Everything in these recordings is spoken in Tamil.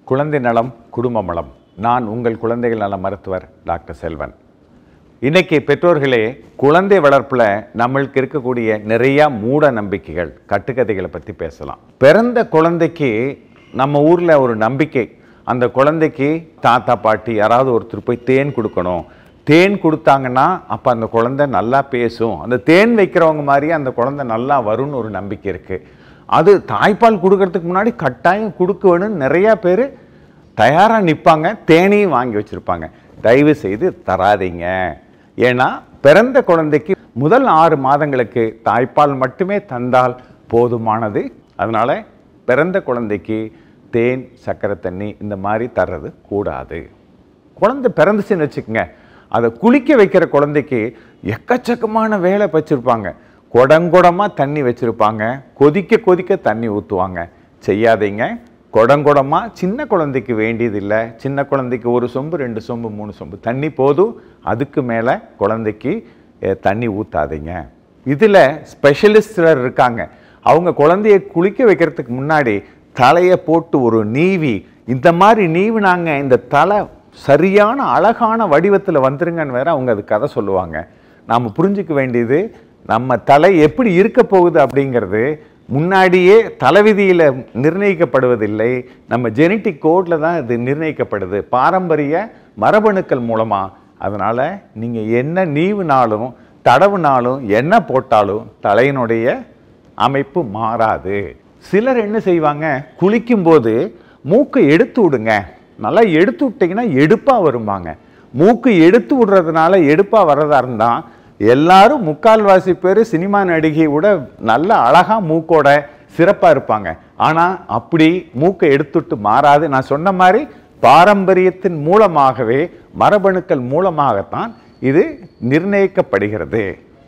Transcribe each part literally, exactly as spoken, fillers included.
குழந்தை நலம் குடும்ப நலம். நான் உங்கள் குழந்தைகள் நல மருத்துவர் டாக்டர் செல்வன். இன்னைக்கு பெற்றோர்களே, குழந்தை வளர்ப்பில் நம்மளுக்கு இருக்கக்கூடிய நிறையா மூட நம்பிக்கைகள், கட்டுக்கதைகளை பற்றி பேசலாம். பிறந்த குழந்தைக்கு நம்ம ஊரில் ஒரு நம்பிக்கை, அந்த குழந்தைக்கு தாத்தா பாட்டி யாராவது ஒருத்தர் போய் தேன் கொடுக்கணும். தேன் கொடுத்தாங்கன்னா அப்போ அந்த குழந்தை நல்லா பேசும், அந்த தேன் வைக்கிறவங்க மாதிரி அந்த குழந்தை நல்லா வரும்னு ஒரு நம்பிக்கை இருக்குது. அது தாய்ப்பால் கொடுக்கறதுக்கு முன்னாடி கட்டாயம் கொடுக்க வேணும்னு நிறையா பேர் தயாராக நிற்பாங்க, தேனையும் வாங்கி வச்சுருப்பாங்க. தயவு செய்து தராதீங்க. ஏன்னா பிறந்த குழந்தைக்கு முதல் ஆறு மாதங்களுக்கு தாய்ப்பால் மட்டுமே தந்தால் போதுமானது. அதனால் பிறந்த குழந்தைக்கு தேன், சர்க்கரை தண்ணி இந்த மாதிரி தர்றது கூடாது. குழந்தை பிறந்துச்சுன்னு வச்சுக்கோங்க, அதை குளிக்க வைக்கிற குழந்தைக்கு எக்கச்சக்கமான வேலை வச்சுருப்பாங்க. குடங்குடமாக தண்ணி வச்சுருப்பாங்க, கொதிக்க கொதிக்க தண்ணி ஊற்றுவாங்க. செய்யாதீங்க. குடங்குடமாக சின்ன குழந்தைக்கு வேண்டியதில்லை. சின்ன குழந்தைக்கு ஒரு சொம்பு, ரெண்டு சொம்பு, மூணு சொம்பு தண்ணி போதும். அதுக்கு மேலே குழந்தைக்கு தண்ணி ஊற்றாதீங்க. இதில் ஸ்பெஷலிஸ்டர் இருக்காங்க. அவங்க குழந்தைய குளிக்க வைக்கிறதுக்கு முன்னாடி தலையை போட்டு ஒரு நீவி, இந்த மாதிரி நீவினாங்க இந்த தலை சரியான அழகான வடிவத்தில் வந்துருங்கன்னு வேற அவங்க அது கதை சொல்லுவாங்க. நாம் புரிஞ்சிக்க வேண்டியது, நம்ம தலை எப்படி இருக்க போகுது அப்படிங்கிறது முன்னாடியே தலைவிதியில் நிர்ணயிக்கப்படுவதில்லை. நம்ம ஜெனட்டிக் கோடில் தான் இது நிர்ணயிக்கப்படுது, பாரம்பரிய மரபணுக்கள் மூலமாக. அதனால் நீங்கள் என்ன நீவுனாலும் தடவுனாலும் என்ன போட்டாலும் தலையினுடைய அமைப்பு மாறாது. சிலர் என்ன செய்வாங்க, குளிக்கும்போது மூக்கை எடுத்து விடுங்க, நல்லா எடுத்து விட்டிங்கன்னா எடுப்பாக வருவாங்க. மூக்கு எடுத்து விடுறதுனால எடுப்பாக வர்றதா இருந்தால் எல்லாரும் முக்கால்வாசி பேர் சினிமா நடிகை விட நல்ல அழகாக மூக்கோட சிறப்பாக இருப்பாங்க. ஆனால் அப்படி மூக்கை எடுத்துட்டு மாறாது. நான் சொன்ன மாதிரி பாரம்பரியத்தின் மூலமாகவே, மரபணுக்கள் மூலமாகத்தான் இது நிர்ணயிக்கப்படுகிறது.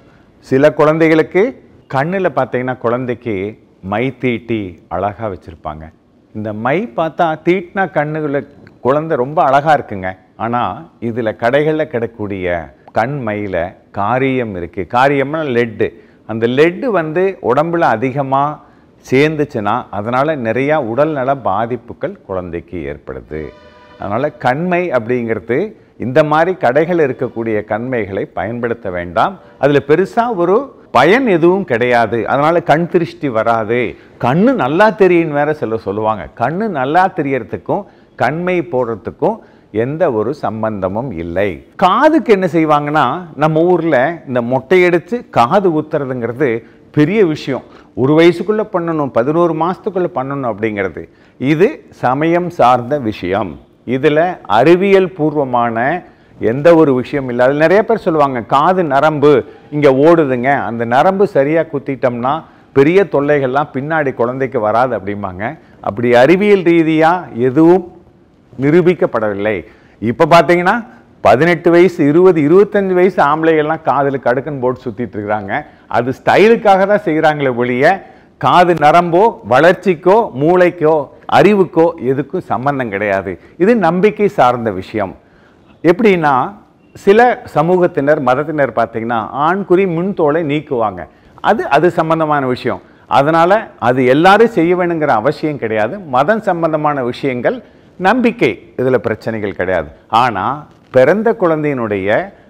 சில குழந்தைகளுக்கு கண்ணில் பார்த்தீங்கன்னா குழந்தைக்கு மை தீட்டி அழகாக வச்சுருப்பாங்க. இந்த மை பார்த்தா தீட்டினா கண்ணுகளை குழந்தை ரொம்ப அழகாக இருக்குங்க. ஆனால் இதில் கடைகளில் கிடக்கூடிய கண் மையில் காரியம் இருக்குது. காரியம்னா லெட்டு. அந்த லெட்டு வந்து உடம்புல அதிகமாக சேர்ந்துச்சுன்னா அதனால் நிறையா உடல்நல பாதிப்புகள் குழந்தைக்கு ஏற்படுது. அதனால் கண்மை அப்படிங்கிறது இந்த மாதிரி கடைகள் இருக்கக்கூடிய கண்மைகளை பயன்படுத்த வேண்டாம். அதில் பெருசாக ஒரு பயன் எதுவும் கிடையாது. அதனால் கண் திருஷ்டி வராது. கண்ணு நல்லா தெரியுன்னு வேற சில சொல்லுவாங்க. கண்ணு நல்லா தெரியறதுக்கும் கண்மை போடுறதுக்கும் எந்த ஒரு சம்பந்தமும் இல்லை. காதுக்கு என்ன செய்வாங்கன்னா, நம்ம ஊரில் இந்த மொட்டையடித்து காது ஊத்துறதுங்கிறது பெரிய விஷயம். ஒரு வயசுக்குள்ளே பண்ணணும், பதினோரு மாதத்துக்குள்ளே பண்ணணும் அப்படிங்கிறது இது சமயம் சார்ந்த விஷயம். இதில் அறிவியல் பூர்வமான எந்த ஒரு விஷயம் இல்லை. அதில் நிறைய பேர் சொல்லுவாங்க, காது நரம்பு இங்கே ஓடுதுங்க, அந்த நரம்பு சரியாக குத்திட்டோம்னா பெரிய தொல்லைகள்லாம் பின்னாடி குழந்தைக்கு வராது அப்படிம்பாங்க. அப்படி அறிவியல் ரீதியாக எதுவும் நிரூபிக்கப்படவில்லை. இப்போ பார்த்தீங்கன்னா பதினெட்டு வயசு, இருபது, இருபத்தஞ்சு வயசு ஆம்பளைகள்லாம் காதில் கடுக்குன்னு போட்டு சுற்றிட்டு இருக்கிறாங்க. அது ஸ்டைலுக்காக தான் செய்கிறாங்களே ஒழிய காது நரம்போ வளர்ச்சிக்கோ மூளைக்கோ அறிவுக்கோ எதுக்கும் சம்பந்தம் கிடையாது. இது நம்பிக்கை சார்ந்த விஷயம். எப்படின்னா, சில சமூகத்தினர் மதத்தினர் பார்த்தீங்கன்னா ஆண்குறி முன்தோலை நீக்குவாங்க. அது அது சம்பந்தமான விஷயம். அதனால் அது எல்லாரும் செய்ய வேணுங்கிற அவசியம் கிடையாது. மதம் சம்பந்தமான விஷயங்கள், நம்பிக்கை, இதில் பிரச்சனைகள் கிடையாது. ஆனால் பிறந்த குழந்தையினுடைய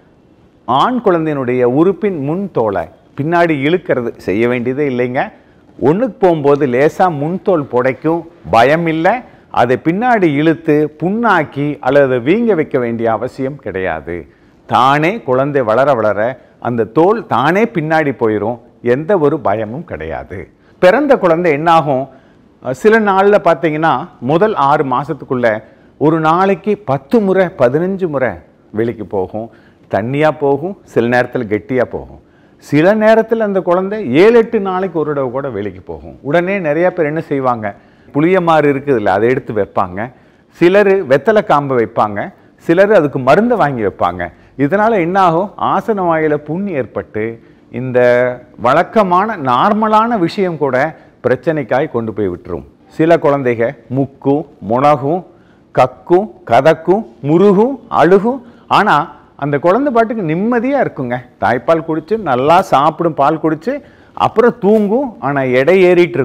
ஆண் குழந்தையினுடைய உறுப்பின் முன் தோலை பின்னாடி இழுக்கிறது செய்ய வேண்டியதே இல்லைங்க. ஒன்றுக்கு போகும்போது லேசாக முன்தோல் புடைக்கும், பயம் இல்லை. அதை பின்னாடி இழுத்து புண்ணாக்கி அல்லது வீங்க வைக்க வேண்டிய அவசியம் கிடையாது. தானே குழந்தை வளர வளர அந்த தோல் தானே பின்னாடி போயிடும். எந்த ஒரு பயமும் கிடையாது. பிறந்த குழந்தை என்னாகும், சில நாளில் பார்த்தீங்கன்னா முதல் ஆறு மாதத்துக்குள்ளே ஒரு நாளைக்கு பத்து முறை பதினஞ்சு முறை வெளிக்கு போகும். தண்ணியாக போகும், சில நேரத்தில் கெட்டியாக போகும். சில நேரத்தில் அந்த குழந்தை ஏழு எட்டு நாளைக்கு ஒரு தடவை கூட வெளிக்கு போகும். உடனே நிறையா பேர் என்ன செய்வாங்க, புளியமாறு இருக்குதுல்ல அதை எடுத்து வைப்பாங்க. சிலர் வெத்தலை காம்பை வைப்பாங்க, சிலர் அதுக்கு மருந்தை வாங்கி வைப்பாங்க. இதனால் என்னாகும், ஆசன வாயில் புண் ஏற்பட்டு இந்த வழக்கமான நார்மலான விஷயம் கூட பிரச்சனைக்காய் கொண்டு போய் விட்டுரும். சில குழந்தைக முக்கும் முனகும் கக்கும் கதக்கும் முருகும் அழுகும். ஆனால் அந்த குழந்தை பாட்டுக்கு நிம்மதியாக இருக்குங்க. தாய்ப்பால் குடித்து நல்லா சாப்பிடும், பால் குடித்து அப்புறம் தூங்கும். ஆனால் எடை ஏறிட்டு இருக்கும்.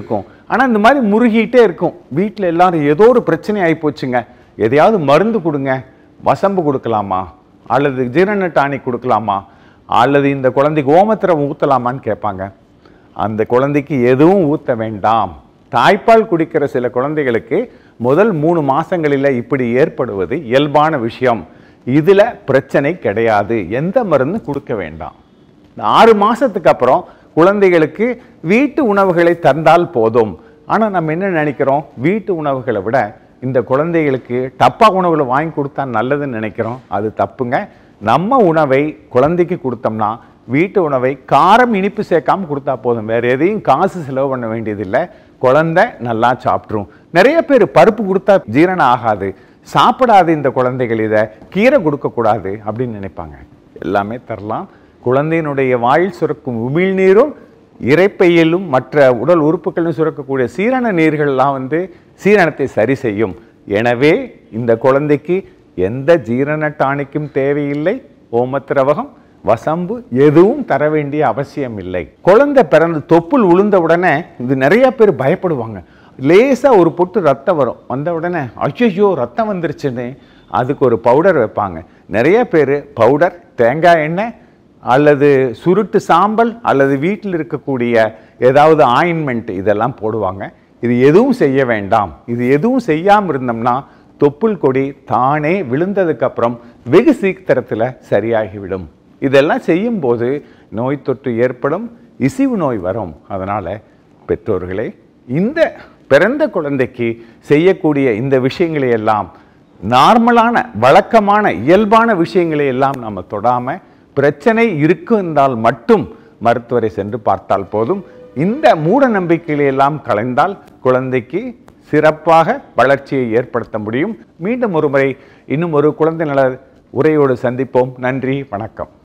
ஆனால் இந்த மாதிரி முருகிட்டே இருக்கும். வீட்டில் எல்லாரும் ஏதோ ஒரு பிரச்சனை ஆகி போச்சுங்க, எதையாவது மருந்து கொடுங்க, வசம்பு கொடுக்கலாமா, அல்லது ஜீரண டானிக் கொடுக்கலாமா, அல்லது இந்த குழந்தைக்கு ஓமத்திரம் ஊற்றலாமான்னு கேட்பாங்க. அந்த குழந்தைக்கு எதுவும் ஊற்ற வேண்டாம். தாய்ப்பால் குடிக்கிற சில குழந்தைகளுக்கு முதல் மூணு மாதங்களில் இப்படி ஏற்படுவது இயல்பான விஷயம். இதில் பிரச்சனை கிடையாது. எந்த மருந்து கொடுக்க வேண்டாம். ஆறு மாதத்துக்கு அப்புறம் குழந்தைகளுக்கு வீட்டு உணவுகளை தந்தால் போதும். ஆனால் நம்ம என்ன நினைக்கிறோம், வீட்டு உணவுகளை விட இந்த குழந்தைகளுக்கு டப்பா உணவுகளை வாங்கி கொடுத்தா நல்லதுன்னு நினைக்கிறோம். அது தப்புங்க. நம்ம உணவை குழந்தைக்கு கொடுத்தோம்னா வீட்டு உணவை காரம் இனிப்பு சேர்க்காம கொடுத்தா போதும். வேறு எதையும் காசு செலவு பண்ண வேண்டியதில்லை. குழந்தை நல்லா சாப்பிட்ரும். நிறைய பேர் பருப்பு கொடுத்தா ஜீரணம் ஆகாது, சாப்பிடாது இந்த குழந்தைகள், இதை கீரை கொடுக்கக்கூடாது அப்படின்னு நினைப்பாங்க. எல்லாமே தரலாம். குழந்தையினுடைய வாயில் சுரக்கும் உமிழ்நீரும் இரைப்பையிலும் மற்ற உடல் உறுப்புகளும் சுரக்கக்கூடிய சீரண நீர்கள்லாம் வந்து சீரணத்தை சரி செய்யும். எனவே இந்த குழந்தைக்கு எந்த ஜீரண டானிக்கும் தேவையில்லை. ஓமத்திரவகம், வசம்பு எதுவும் தர வேண்டிய அவசியம் இல்லை. குழந்தை பிறந்து தொப்புள் உளுந்த உடனே இது நிறைய பேர் பயப்படுவாங்க. லேசாக ஒரு பொட்டு ரத்தம் வரும். வந்த உடனே ஐயோ ரத்தம் வந்துருச்சுன்னு அதுக்கு ஒரு பவுடர் வைப்பாங்க. நிறைய பேர் பவுடர், தேங்காய் எண்ணெய் அல்லது சுருட்டு சாம்பல் அல்லது வீட்டில் இருக்கக்கூடிய ஏதாவது ஆயின்மெண்ட் இதெல்லாம் போடுவாங்க. இது எதுவும் செய்ய வேண்டாம். இது எதுவும் செய்யாமல் இருந்தோம்னா தொப்புள் கொடி தானே விழுந்ததுக்கப்புறம் வெகு சீக்கிரத்தில் சரியாகிவிடும். இதெல்லாம் செய்யும்போது நோய் தொற்று ஏற்படும், இசிவு நோய் வரும். அதனால் பெற்றோர்களே, இந்த பிறந்த குழந்தைக்கு செய்யக்கூடிய இந்த விஷயங்களை எல்லாம் நார்மலான வழக்கமான இயல்பான விஷயங்களை எல்லாம் நம்ம தொடாமல் பிரச்சனை இருக்குந்தால் மட்டும் மருத்துவரை சென்று பார்த்தால் போதும். இந்த மூட நம்பிக்கைகளை எல்லாம் கலைந்தால் குழந்தைக்கு சிறப்பாக வளர்ச்சியை ஏற்படுத்த முடியும். மீண்டும் ஒரு முறை இன்னும் ஒரு குழந்தை நல உரையோடு சந்திப்போம். நன்றி, வணக்கம்.